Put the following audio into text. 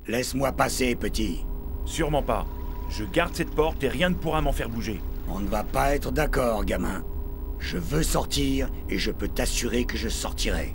Laisse-moi passer, petit. Sûrement pas. Je garde cette porte et rien ne pourra m'en faire bouger. On ne va pas être d'accord, gamin. Je veux sortir et je peux t'assurer que je sortirai.